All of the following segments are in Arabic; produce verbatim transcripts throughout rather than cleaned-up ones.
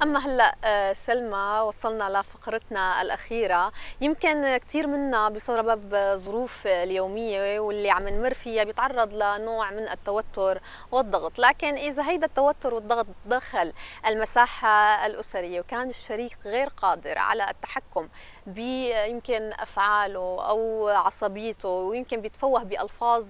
أما هلأ آه، سلمى، وصلنا لفقرتنا الأخيرة. يمكن كثير منا بسبب الظروف اليومية واللي عم نمر فيها بيتعرض لنوع من التوتر والضغط، لكن إذا هيدا التوتر والضغط دخل المساحة الأسرية وكان الشريك غير قادر على التحكم بيمكن أفعاله أو عصبيته، ويمكن بيتفوه بألفاظ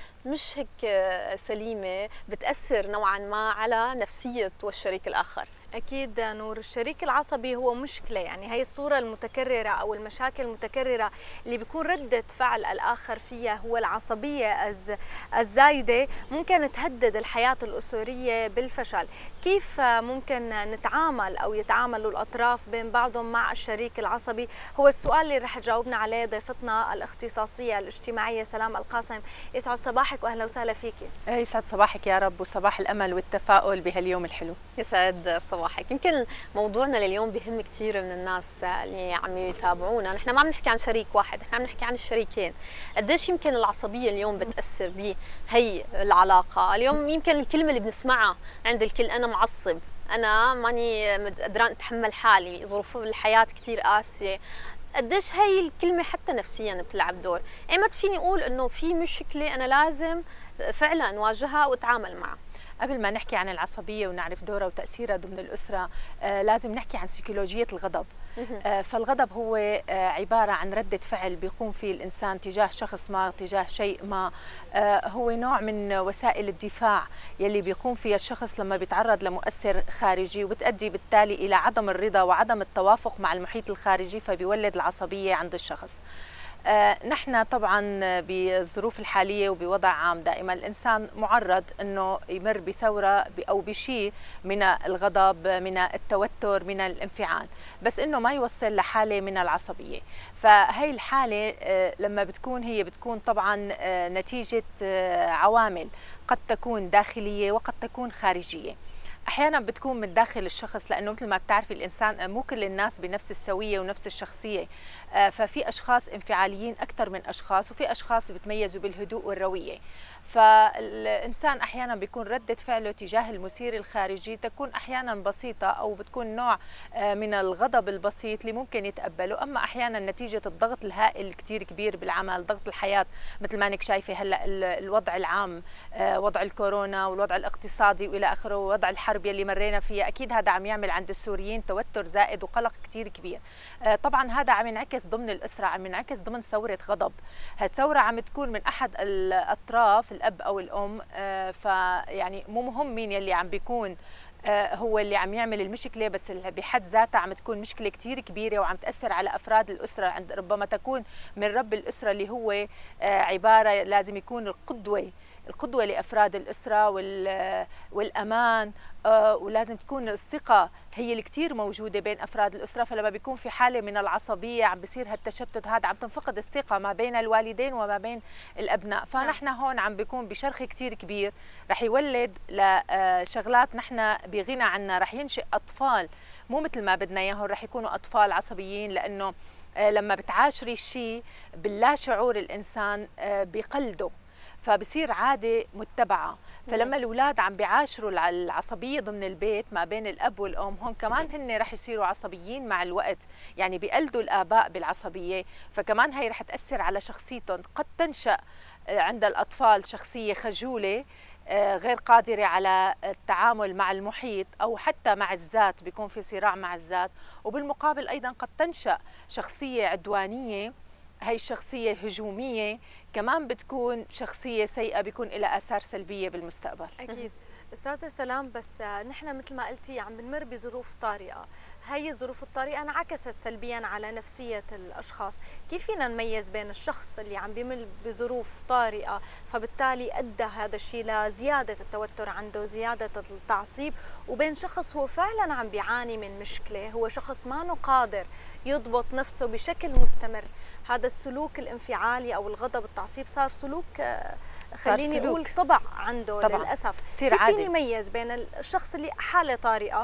مش هيك آه، سليمة، بتأثر نوعا ما على نفسية والشريك الآخر. أكيد نور، الشريك العصبي هو مشكلة، يعني هي الصورة المتكررة أو المشاكل المتكررة اللي بيكون ردة فعل الآخر فيها هو العصبية الز- الزايدة، ممكن تهدد الحياة الأسرية بالفشل. كيف ممكن نتعامل أو يتعاملوا الأطراف بين بعضهم مع الشريك العصبي؟ هو السؤال اللي رح تجاوبنا عليه ضيفتنا الاختصاصية الاجتماعية سلام القاسم. يسعد صباحك وأهلا وسهلا فيكي. يسعد صباحك يا رب، وصباح الأمل والتفاؤل بهاليوم الحلو. يسعد صباحك. يمكن موضوعنا لليوم بهم كثير من الناس اللي عم يتابعونا. نحن ما عم نحكي عن شريك واحد، نحن عم نحكي عن الشريكين. قديش يمكن العصبية اليوم بتأثر بهي العلاقة؟ اليوم يمكن الكلمة اللي بنسمعها عند الكل أنا معصب، أنا ماني قدران أتحمل حالي، ظروف الحياة كثير قاسية. قديش هي الكلمة حتى نفسيا بتلعب دور؟ ايمت فيني اقول انه في مشكلة انا لازم فعلا اواجهها واتعامل معها؟ قبل ما نحكي عن العصبية ونعرف دورها وتأثيرها ضمن الأسرة، آه لازم نحكي عن سيكولوجية الغضب. آه فالغضب هو آه عبارة عن ردة فعل بيقوم فيه الإنسان تجاه شخص ما، تجاه شيء ما. آه هو نوع من وسائل الدفاع يلي بيقوم فيها الشخص لما بيتعرض لمؤثر خارجي، وبتؤدي بالتالي إلى عدم الرضا وعدم التوافق مع المحيط الخارجي، فبيولد العصبية عند الشخص. آه، نحن طبعا بالظروف الحالية وبوضع عام دائما الإنسان معرض أنه يمر بثورة أو بشيء من الغضب، من التوتر، من الانفعال، بس أنه ما يوصل لحالة من العصبية. فهي الحالة آه، لما بتكون هي بتكون طبعا آه، نتيجة آه، عوامل قد تكون داخلية وقد تكون خارجية. احيانا بتكون من داخل الشخص، لانه مثل ما بتعرفي الانسان مو كل الناس بنفس السويه ونفس الشخصيه. ففي اشخاص انفعاليين اكثر من اشخاص، وفي اشخاص بتميزوا بالهدوء والرويه. فالانسان احيانا بيكون رده فعله تجاه المثير الخارجي تكون احيانا بسيطه، او بتكون نوع من الغضب البسيط اللي ممكن يتقبله. اما احيانا نتيجه الضغط الهائل كثير كبير بالعمل، ضغط الحياه مثل ما انك شايفه هلا الوضع العام، وضع الكورونا والوضع الاقتصادي والى اخره، ووضع الحرب يلي مرينا فيها، اكيد هذا عم يعمل عند السوريين توتر زائد وقلق كثير كبير. طبعا هذا عم ينعكس ضمن الاسره، عم ينعكس ضمن ثوره غضب. هالثوره عم تكون من احد الاطراف، الاب او الام. فيعني مو مهم مين يلي عم بيكون هو اللي عم يعمل المشكله، بس بحد ذاتها عم تكون مشكله كثير كبيره وعم تاثر على افراد الاسره. عند ربما تكون من رب الاسره اللي هو عباره لازم يكون القدوه القدوة لأفراد الأسرة والأمان، ولازم تكون الثقة هي اللي كتير موجودة بين أفراد الأسرة. فلما بيكون في حالة من العصبية عم بصير هالتشتت هذا، عم تنفقد الثقة ما بين الوالدين وما بين الأبناء. فنحن هون عم بيكون بشرخ كتير كبير رح يولد لشغلات نحن بغنى عنها، رح ينشئ أطفال مو مثل ما بدنا إياهم، رح يكونوا أطفال عصبيين. لأنه لما بتعاشري الشيء باللا شعور الإنسان بيقلده، فبصير عادة متبعة. فلما الأولاد عم بيعاشروا العصبية ضمن البيت ما بين الأب والأم، هون كمان هن رح يصيروا عصبيين مع الوقت، يعني بيقلدوا الآباء بالعصبية. فكمان هي رح تأثر على شخصيتهم. قد تنشأ عند الأطفال شخصية خجولة، غير قادرة على التعامل مع المحيط أو حتى مع الذات، بيكون في صراع مع الذات. وبالمقابل أيضا قد تنشأ شخصية عدوانية، هي الشخصية هجومية، كمان بتكون شخصية سيئة، بيكون لها آثار سلبية بالمستقبل. أكيد. أستاذة سلام، بس نحن مثل ما قلتي عم بنمر بظروف طارئة، هاي الظروف الطارئة انعكست سلبيا على نفسية الأشخاص. كيف فينا نميز بين الشخص اللي عم بيمر بظروف طارئة فبالتالي أدى هذا الشيء لزيادة التوتر عنده، زيادة التعصيب، وبين شخص هو فعلا عم بيعاني من مشكلة، هو شخص ما قادر يضبط نفسه بشكل مستمر؟ هذا السلوك الانفعالي أو الغضب التعصيب صار سلوك، خليني اقول طبع عنده طبعا. للاسف. كيف فيني ميز بين الشخص اللي حاله طارئه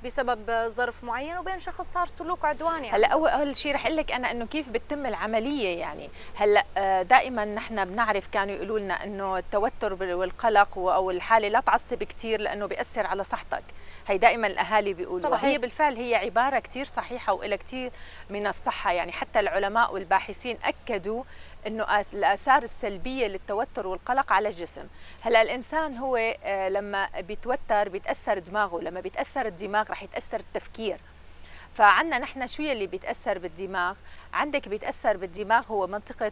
بسبب ظرف معين وبين شخص صار سلوك عدواني. هلا اول اول شيء رح اقول لك انا انه كيف بتتم العمليه. يعني هلا دائما نحن بنعرف كانوا يقولوا لنا انه التوتر والقلق او الحاله لا تعصب كثير لانه بياثر على صحتك. هي دائما الاهالي بيقولوا، وهي بالفعل هي عباره كثير صحيحه والها كثير من الصحه. يعني حتى العلماء والباحثين اكدوا انه الاثار السلبيه للتوتر والقلق على الجسم. هلا الانسان هو لما بيتوتر بيتاثر دماغه، لما بيتاثر الدماغ رح يتاثر التفكير. فعنا نحن شو يلي بيتاثر بالدماغ؟ عندك بيتاثر بالدماغ هو منطقه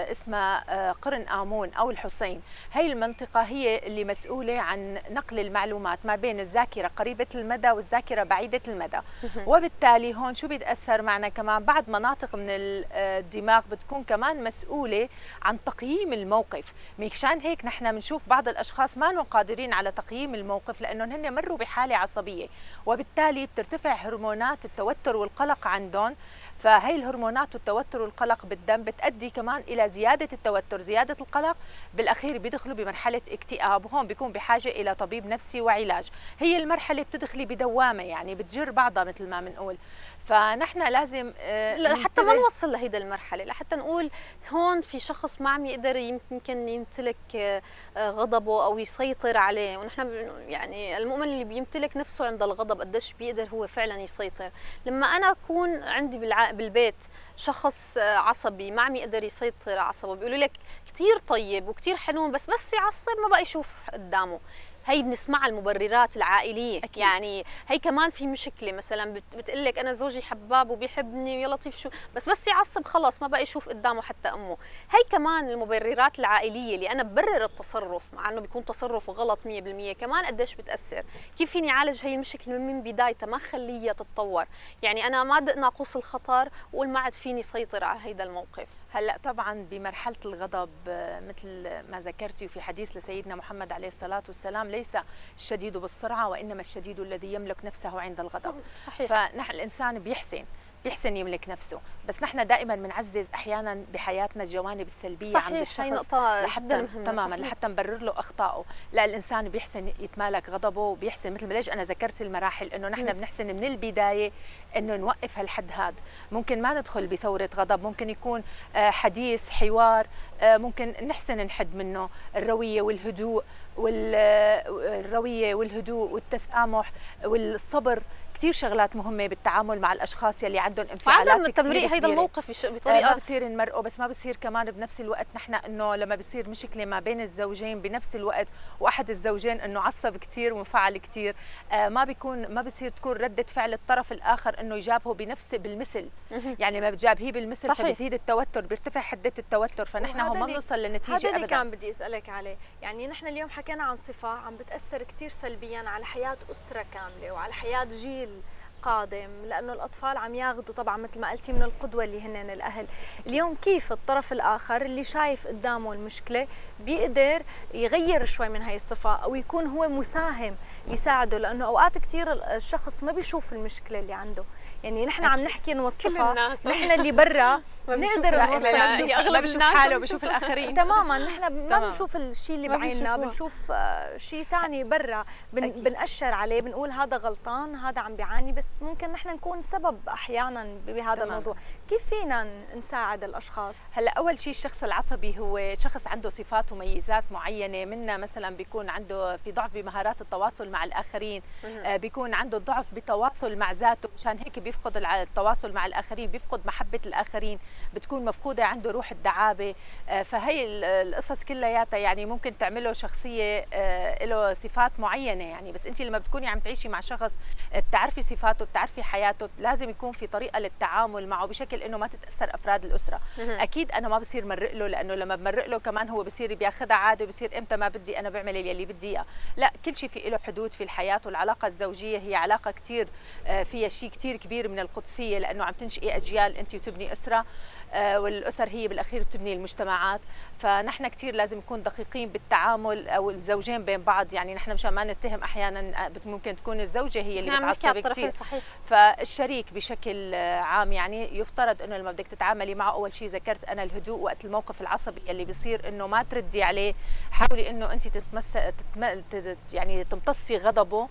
اسمها قرن آمون او الحصين. هي المنطقه هي اللي مسؤوله عن نقل المعلومات ما بين الذاكره قريبه المدى والذاكره بعيده المدى. وبالتالي هون شو بيتاثر معنا كمان؟ بعض مناطق من الدماغ بتكون كمان مسؤوله عن تقييم الموقف. مشان هيك نحن بنشوف بعض الاشخاص ما قادرين على تقييم الموقف لانهم هن مروا بحاله عصبيه، وبالتالي بترتفع هرمونات التوتر والقلق عندهم. فهي الهرمونات والتوتر والقلق بالدم بتؤدي كمان الى زياده التوتر، زياده القلق، بالاخير بيدخلوا بمرحله اكتئاب، وهون بيكون بحاجه الى طبيب نفسي وعلاج. هي المرحله بتدخلي بدوامه يعني بتجر بعضها مثل ما بنقول. فنحن لازم لحتى ما نوصل لهيدا المرحله، لحتى نقول هون في شخص ما عم يقدر يمكن يمتلك غضبه او يسيطر عليه. ونحن يعني المؤمن اللي بيمتلك نفسه عند الغضب قديش بيقدر هو فعلا يسيطر. لما انا اكون عندي بالبيت شخص عصبي ما عم يقدر يسيطر على عصبه، بيقولوا لك كثير طيب وكثير حنون بس بس يعصب ما بقى يشوف قدامه. هي بنسمعها المبررات العائليه. أكيد. يعني هي كمان في مشكله، مثلا بتقول لك انا زوجي حباب وبيحبني ويا لطيف شو، بس بس يعصب خلص ما بقى يشوف قدامه حتى امه. هي كمان المبررات العائليه اللي انا ببرر التصرف مع انه بيكون تصرف غلط مية بالمية، كمان قديش بتاثر. كيف فيني اعالج هي المشكله من بدايتها، ما خليها تتطور؟ يعني انا ما دق ناقوس الخطر واقول ما عاد فيني سيطر على هيدا الموقف. هلا طبعا بمرحله الغضب مثل ما ذكرتي في حديث لسيدنا محمد عليه الصلاه والسلام، ليس الشديد بالسرعه وانما الشديد الذي يملك نفسه عند الغضب. صحيح. فنحن الانسان بيحسن بيحسن يملك نفسه، بس نحن دائما بنعزز احيانا بحياتنا الجوانب السلبيه. صحيح. عند الشخص، هي نقطه لحتى تماما صحيح. لحتى نبرر له اخطائه. لا، الانسان بيحسن يتمالك غضبه، بيحسن مثل ما ليش انا ذكرت المراحل انه نحن بنحسن من البدايه انه نوقف هالحد هذا. ممكن ما ندخل بثوره غضب، ممكن يكون حديث حوار، ممكن نحسن نحد منه الرويه والهدوء والرويه والهدوء والتسامح والصبر. كثير شغلات مهمه بالتعامل مع الاشخاص يلي عندهم انفعالات كثير تمرير هيدا الموقف بطريقه ما بصير نمرقه، بس ما بصير كمان بنفس الوقت نحن انه لما بصير مشكله ما بين الزوجين بنفس الوقت واحد الزوجين انه عصب كثير وانفعل كثير، آه ما بيكون ما بصير تكون رده فعل الطرف الاخر انه يجابهه بنفس بالمثل. يعني ما بتجابهيه بالمثل فبيزيد التوتر، بيرتفع حده التوتر. فنحن هون ما بنوصل لنتيجه ابدا. هذا اللي كان بدي اسالك عليه. يعني نحن اليوم حكينا عن صفه عم بتاثر كثير سلبيا على حياه اسره كامله وعلى حياه جيل قادم، لانه الاطفال عم ياخذوا طبعا مثل ما قلتي من القدوه اللي هن الاهل. اليوم كيف الطرف الاخر اللي شايف قدامه المشكله بيقدر يغير شوي من هاي الصفه او يكون هو مساهم يساعده؟ لانه اوقات كثير الشخص ما بيشوف المشكله اللي عنده. يعني نحن عم نحكي نوصفها، نحن اللي برا بنقدر نوصف. يعني اغلب الناس حاله بشوف الاخرين تماما. نحن ما بنشوف الشيء اللي بعيننا، بنشوف شيء ثاني برا، بن بنأشر عليه، بنقول هذا غلطان، هذا عم بيعاني، بس ممكن نحن نكون سبب احيانا بهذا تمام. الموضوع. كيف فينا نساعد الاشخاص؟ هلا اول شيء الشخص العصبي هو شخص عنده صفات وميزات معينه، منها مثلا بيكون عنده في ضعف بمهارات التواصل مع الاخرين، آه بيكون عنده ضعف بتواصل مع ذاته، مشان هيك بيفقد التواصل مع الاخرين، بيفقد محبه الاخرين، بتكون مفقوده عنده روح الدعابه. آه فهي القصص كلياتها يعني ممكن تعمله شخصيه آه له صفات معينه. يعني بس انت لما بتكوني عم تعيشي مع شخص بتعرفي صفاته بتعرفي حياته، لازم يكون في طريقه للتعامل معه بشكل انه ما تتاثر افراد الاسره. اكيد انا ما بصير مرق له، لانه لما بمرق له كمان هو بصير بياخذها عادي وبصير امتى ما بدي انا بعمل اللي بدي اياه. لا، كل شيء في له حدود في الحياه. والعلاقه الزوجيه هي علاقه كثير فيها شيء كثير كبير من القدسيه، لانه عم تنشئي اجيال انت وتبني اسره، والاسر هي بالاخير بتبني المجتمعات. فنحن كثير لازم نكون دقيقين بالتعامل او الزوجين بين بعض. يعني نحن مشان ما نتهم احيانا ممكن تكون الزوجه هي اللي بتعصب كثير. فالشريك بشكل عام يعني يفترض انه لما بدك تتعاملي معه اول شيء ذكرت انا الهدوء وقت الموقف العصبي اللي بيصير، انه ما تردي عليه، حاولي انه انت تتمس تتم... يعني تمتصي غضبه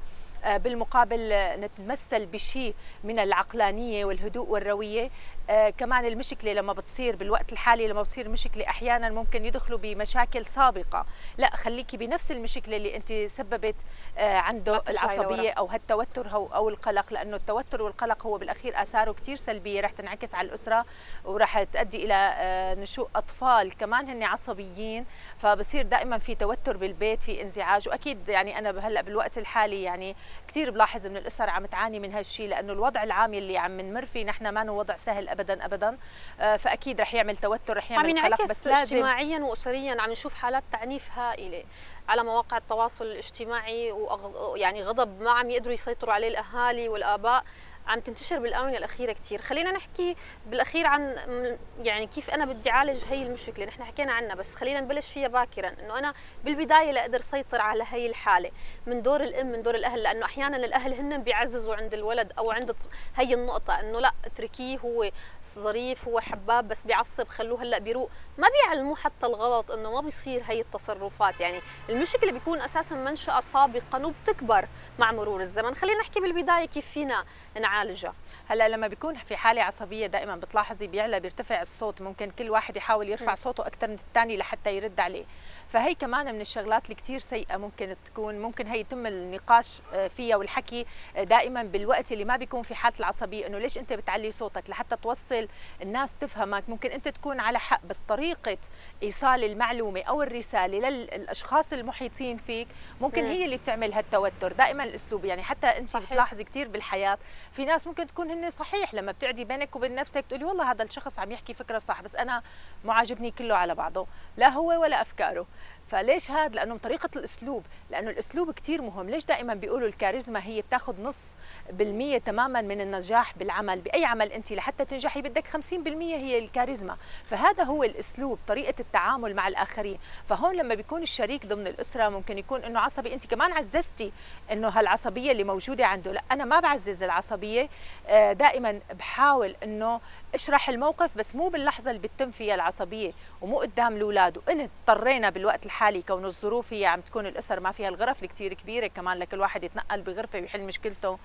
بالمقابل نتمثل بشيء من العقلانيه والهدوء والرويه. آه كمان المشكله لما بتصير بالوقت الحالي، لما بتصير مشكله احيانا ممكن يدخلوا بمشاكل سابقه، لا خليكي بنفس المشكله اللي انت سببت آه عنده العصبيه او هالتوتر او او القلق، لانه التوتر والقلق هو بالاخير اثاره كثير سلبيه رح تنعكس على الاسره وراح تؤدي الى آه نشوء اطفال كمان هن عصبيين، فبصير دائما في توتر بالبيت، في انزعاج. واكيد يعني انا هلا بالوقت الحالي يعني كثير بلاحظ من الاسر عم تعاني من هالشيء، لانه الوضع العام اللي عم نمر فيه نحن ما هو وضع سهل ابدا ابدا، فاكيد رح يعمل توتر، رح يعمل قلق. بس لازم اجتماعيا واسريا عم نشوف حالات تعنيف هائله على مواقع التواصل الاجتماعي، ويعني غضب ما عم يقدروا يسيطروا عليه الاهالي والاباء، عم تنتشر بالاونه الاخيره كثير. خلينا نحكي بالاخير عن يعني كيف انا بدي اعالج هي المشكله، نحن حكينا عنها بس خلينا نبلش فيها باكرا، انه انا بالبدايه لاقدر اسيطر على هي الحاله من دور الام من دور الاهل، لانه احيانا الاهل هن بيعززوا عند الولد او عند هي النقطه انه لا اتركيه هو ظريف هو حباب بس بيعصب خلوه هلا بيروق، ما بيعلموه حتى الغلط انه ما بيصير هي التصرفات. يعني المشكله بيكون اساسا منشأة سابقا وبتكبر مع مرور الزمن. خلينا نحكي بالبدايه كيف فينا نعالجها. هلا لما بيكون في حاله عصبيه دائما بتلاحظي بيعلى بيرتفع الصوت، ممكن كل واحد يحاول يرفع م. صوته اكثر من الثاني لحتى يرد عليه، فهي كمان من الشغلات اللي كثير سيئه ممكن تكون، ممكن هي يتم النقاش فيها والحكي دائما بالوقت اللي ما بيكون في حاله العصبيه، انه ليش انت بتعلي صوتك لحتى توصل الناس تفهمك. ممكن انت تكون على حق بس طريقه ايصال المعلومه او الرساله للاشخاص المحيطين فيك ممكن م. هي اللي بتعمل هالتوتر. دائما الاسلوب يعني حتى انت بتلاحظي كثير بالحياه في ناس ممكن تكون هن صحيح لما بتعدي بينك وبين نفسك تقولي والله هذا الشخص عم يحكي فكره صح بس انا مو عاجبني كله على بعضه، لا هو ولا افكاره. فليش هذا؟ لانه طريقه الاسلوب، لانه الاسلوب كثير مهم. ليش دائما بيقولوا الكاريزما هي بتاخذ نص بالمية تماما من النجاح بالعمل، باي عمل انت لحتى تنجحي بدك خمسين بالمية هي الكاريزما، فهذا هو الاسلوب، طريقه التعامل مع الاخرين. فهون لما بيكون الشريك ضمن الاسره ممكن يكون انه عصبي، انت كمان عززتي انه هالعصبيه اللي موجوده عنده، لا انا ما بعزز العصبيه، دائما بحاول انه اشرح الموقف بس مو باللحظه اللي بتتم فيها العصبيه ومو قدام الاولاد. وان اضطرينا بالوقت الحالي كون الظروف هي عم تكون الاسر ما فيها الغرف الكثير كبيره كمان لكل واحد يتنقل بغرفه ويحل مشكلته،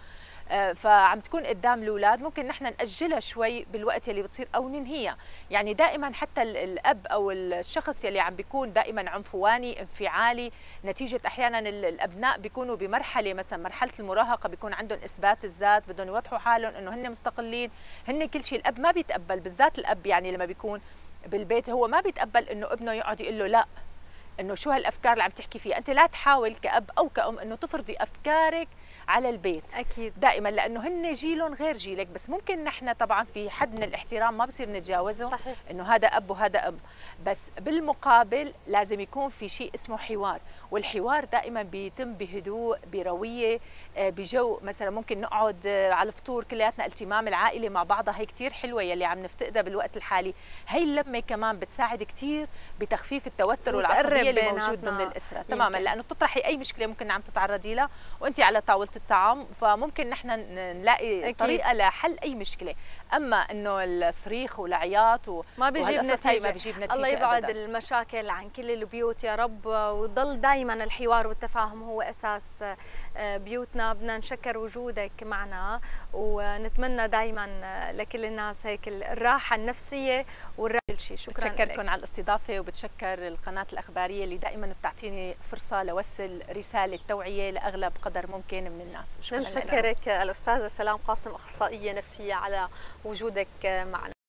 فعم تكون قدام الاولاد ممكن نحن ناجلها شوي بالوقت اللي بتصير او ننهيها. يعني دائما حتى الاب او الشخص يلي عم بيكون دائما عنفواني انفعالي نتيجه احيانا الابناء بيكونوا بمرحله مثلا مرحله المراهقه بيكون عندهم اثبات الذات، بدهم يوضحوا حالهم انه هن مستقلين هن كل شيء. الاب ما بيتقبل، بالذات الاب يعني لما بيكون بالبيت هو ما بيتقبل انه ابنه يقعد يقول له لا انه شو هالافكار اللي عم تحكي فيها. انت لا تحاول كاب او كأم انه تفرضي افكارك على البيت اكيد دائما، لانه هن جيلهم غير جيلك، بس ممكن نحن طبعا في حد من الاحترام ما بصير نتجاوزه. صحيح. انه هذا اب وهذا اب، بس بالمقابل لازم يكون في شيء اسمه حوار، والحوار دائما بيتم بهدوء برويه بجو مثلا ممكن نقعد على الفطور كلياتنا التمام العائله مع بعضها، هي كثير حلوه يلي عم نفتقدها بالوقت الحالي. هي اللمه كمان بتساعد كثير بتخفيف التوتر والعصبيه اللي موجود ضمن الاسره تماما، لانه بتطرحي اي مشكله ممكن عم تتعرضي لها وانت على طاوله الطعام، فممكن نحن نلاقي أكيد. طريقه لحل اي مشكله. اما انه الصريخ والعياط و... ما بيجيب نتيجه. ما بيجيب نتيجه. الله يبعد أبداً. المشاكل عن كل البيوت يا رب، ويضل دائما الحوار والتفاهم هو اساس بيوتنا. بدنا نشكر وجودك معنا ونتمنى دائما لكل الناس هيك الراحه النفسيه والراحه كل شيء. شكرا لك. بتشكركم على الاستضافه وبتشكر القناه الاخباريه اللي دائما بتعطيني فرصه لوصل رساله توعيه لاغلب قدر ممكن من الناس. شكرا. نشكرك الاستاذه سلام قاسم اخصائيه نفسيه على وجودك معنا.